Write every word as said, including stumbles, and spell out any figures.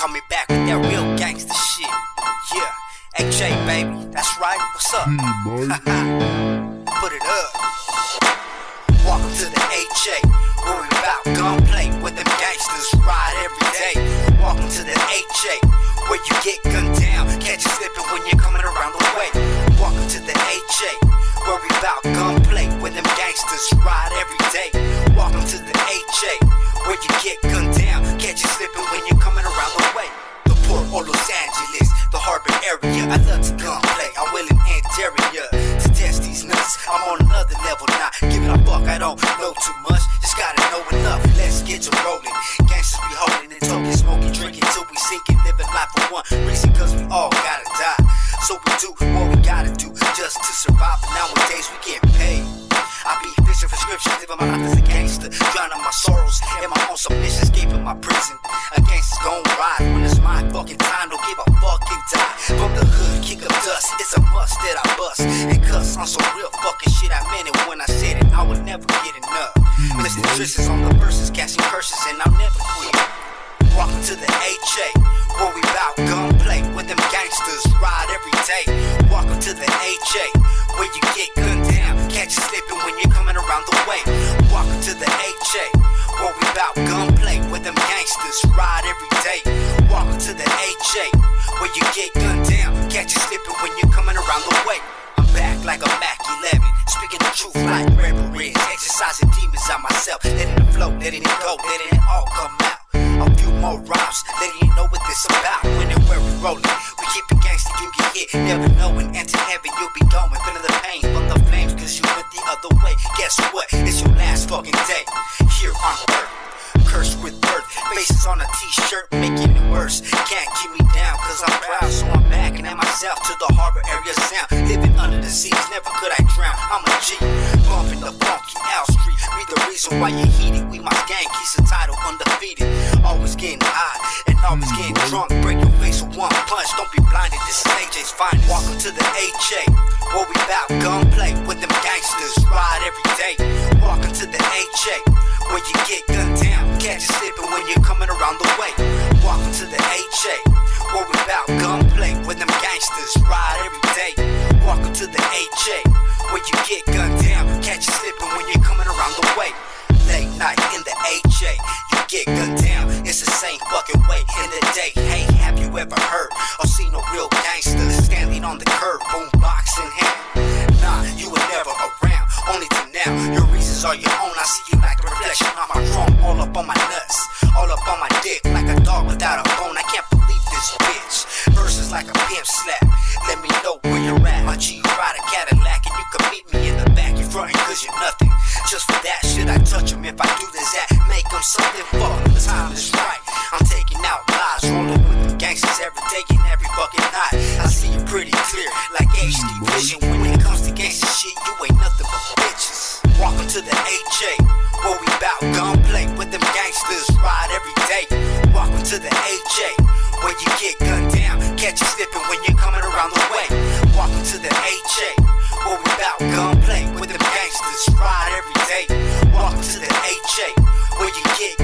Coming back with that real gangster shit. Yeah, A J baby, that's right, what's up? Put it up. Welcome to the A J, where we bout gunplay with them gangsters ride every day. Welcome to the A J, where you get gunned down, catch you slipping when you're coming around the way. Welcome to the A J, where we bout gunplay with them gangsters ride every day. Welcome to the A J, where you get gunned down, catch you slipping when you're coming around the way. The Port or Los Angeles, the harbor area, I love to gunplay, I'm willing and daring ya to test these nuts. I'm on another level, not giving a fuck, I don't know too much, just gotta know enough, let's get to rolling. Gangsters be holding and talking, smoking, drinking till we sinking, living life for one reason, cause we all gotta die. So we do what we gotta do just to survive, but nowadays we get paid. I be fishing for scriptures, living my life as a gangster, drowning my sorrows in my own submission, escaping my prison. A gangster's gon' ride when it's my fucking time, don't give a fucking die. From the hood, kick up dust, it's a must that I bust and cuss on some real fucking shit. I meant it when I said it, I would never get enough. Mister Tristan on the verses, casting curses, and I'll never quit. Welcome to the A J, where we bout gunplay with them gangsters ride every day. Welcome to the A J, where you get gunned down, catch you slipping when you're coming around the way. Welcome to the A J, where we bout gunplay with them gangsters ride every day. Welcome to the A J, where you get gunned down, catch you slipping when you're coming around the way. I'm back like a Mac eleven, speaking the truth like reverence, exercising demons on myself, letting it flow, letting it go, letting it all come out. A few more rhymes, letting you know what this about. When and where we rollin', we keep it gangsta, you get hit, never knowing. Enter heaven, you'll be going, feeling the pain from the flames, cause you went the other way. Guess what? It's your last fucking day here on earth. Cursed with birth, faces on a t-shirt, making it worse. Can't keep me down, cause I'm proud, so I'm backing at myself to the harbor area sound. Living under the seas, never could I drown. I'm a G, bumping the funky L Street. Be the reason why you're heated. We my gang keeps the title undefeated. Always getting high and always getting drunk. Break your face with one punch, don't be blinded. This is A J's finest. Welcome to the A J, where we bout gunplay with them gangsters ride every day. Welcome to the A J, where you get gunned down, catch you slipping when you're coming around the way. Welcome to the A J, where we bout gunplay with them gangsters ride every day. Welcome to the A J, where you get gunned down, catch you slipping when you're coming around the way. Late night in the A J, you get gunned down, it's the same fucking way in the day. Hey, have you ever heard or seen a real gangster standing on the curb, boombox in hand? Nah, you were never around, only to now. Your reasons are your own, I see you like the reflection on my drum. All up on my nuts, all up on my dick, like a dog without a bone. I can't believe this bitch. Verses like a pimp slap, let me know where you're at. My G, you ride a Cadillac and you can meet me in the back. You're frontin' cause you're nothing. Just for that, should I touch him? If I do this, that make him something. Fuck, the time is right. I'm taking out lies, rolling with them gangsters every day and every fucking night. I see you pretty clear, like H D vision. When it comes to gangster shit, you ain't nothing but bitches. Welcome to the A J, where we bout gunplay with them gangsters ride every day. Welcome to the A J, where you get gunned down, catch you slipping when you're coming around the way. Welcome to the A J, where we bout gunplay with them gangsters ride every day. Welcome to the A J, where you get